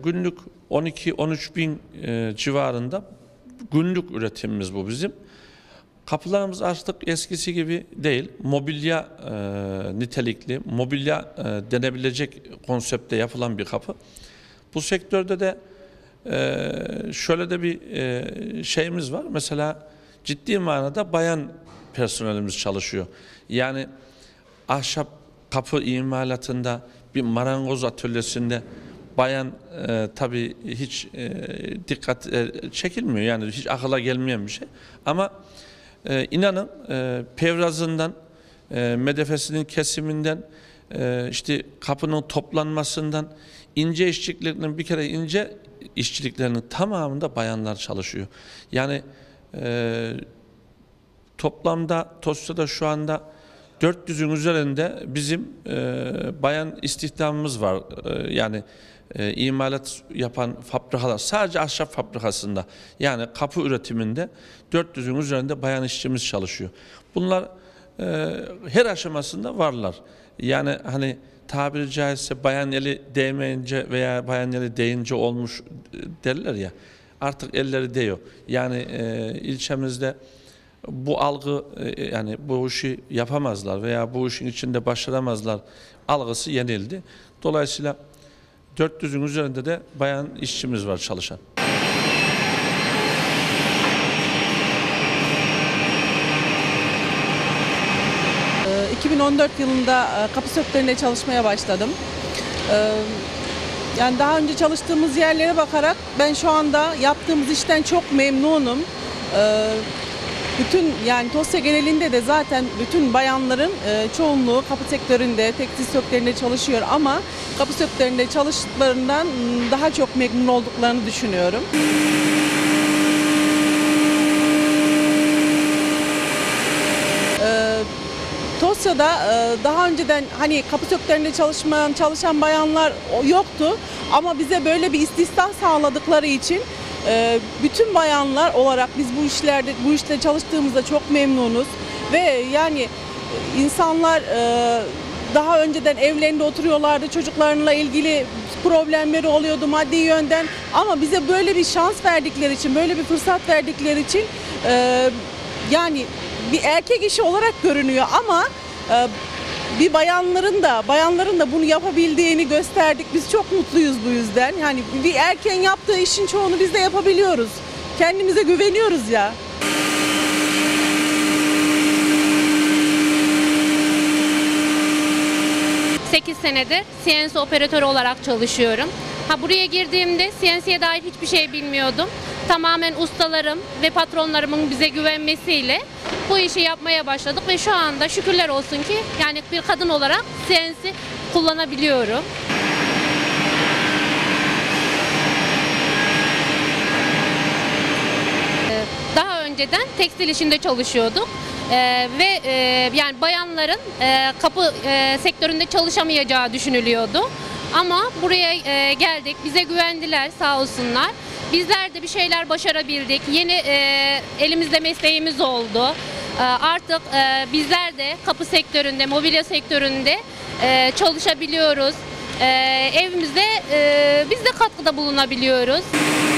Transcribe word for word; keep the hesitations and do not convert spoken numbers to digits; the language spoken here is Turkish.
günlük on iki on üç bin e, civarında günlük üretimimiz bu bizim. Kapılarımız artık eskisi gibi değil. Mobilya e, nitelikli, mobilya e, denebilecek konseptte yapılan bir kapı. Bu sektörde de e, şöyle de bir e, şeyimiz var. Mesela ciddi manada bayan personelimiz çalışıyor. Yani ahşap kapı imalatında bir marangoz atölyesinde bayan e, tabii hiç e, dikkat e, çekilmiyor. Yani hiç akıla gelmeyen bir şey. Ama e, inanın e, pevrazından, e, medefesinin kesiminden, e, işte kapının toplanmasından, ince işçiliklerinin bir kere ince işçiliklerinin tamamında bayanlar çalışıyor. Yani e, toplamda Tosya'da şu anda dört yüzün üzerinde bizim e, bayan istihdamımız var. E, yani e, imalat yapan fabrikalar, sadece ahşap fabrikasında, yani kapı üretiminde dört yüzün üzerinde bayan işçimiz çalışıyor. Bunlar e, her aşamasında varlar. Yani hani tabiri caizse bayan eli değmeyince veya bayan eli değince olmuş derler ya, artık elleri değiyor. Yani e, ilçemizde bu algı, yani bu işi yapamazlar veya bu işin içinde başaramazlar algısı yenildi. Dolayısıyla dört yüzün üzerinde de bayan işçimiz var çalışan. iki bin on dört yılında kapı sektöründe çalışmaya başladım. Yani daha önce çalıştığımız yerlere bakarak ben şu anda yaptığımız işten çok memnunum. Bütün, yani Tosya genelinde de zaten bütün bayanların e, çoğunluğu kapı sektöründe, tekstil sektöründe çalışıyor ama kapı sektöründe çalıştıklarından daha çok memnun olduklarını düşünüyorum. E, Tosya'da e, daha önceden hani kapı sektöründe çalışmayan, çalışan bayanlar yoktu ama bize böyle bir istihdam sağladıkları için bütün bayanlar olarak biz bu işlerde bu işte çalıştığımızda çok memnunuz ve yani insanlar daha önceden evlerinde oturuyorlardı, çocuklarıyla ilgili problemleri oluyordu maddi yönden ama bize böyle bir şans verdikleri için, böyle bir fırsat verdikleri için yani bir erkek işi olarak görünüyor ama bir bayanların da bayanların da bunu yapabildiğini gösterdik. Biz çok mutluyuz bu yüzden. Yani bir erkeğin yaptığı işin çoğunu biz de yapabiliyoruz. Kendimize güveniyoruz ya. sekiz senedir C N C operatörü olarak çalışıyorum. Ha, buraya girdiğimde C N C'ye dair hiçbir şey bilmiyordum. Tamamen ustalarım ve patronlarımın bize güvenmesiyle bu işi yapmaya başladık ve şu anda şükürler olsun ki yani bir kadın olarak C N C kullanabiliyorum. Daha önceden tekstil işinde çalışıyorduk. Ee, ve e, yani bayanların e, kapı e, sektöründe çalışamayacağı düşünülüyordu. Ama buraya e, geldik, bize güvendiler sağ olsunlar. Bizler de bir şeyler başarabildik. Yeni e, elimizde mesleğimiz oldu. E, artık e, bizler de kapı sektöründe, mobilya sektöründe e, çalışabiliyoruz. E, evimizde e, biz de katkıda bulunabiliyoruz.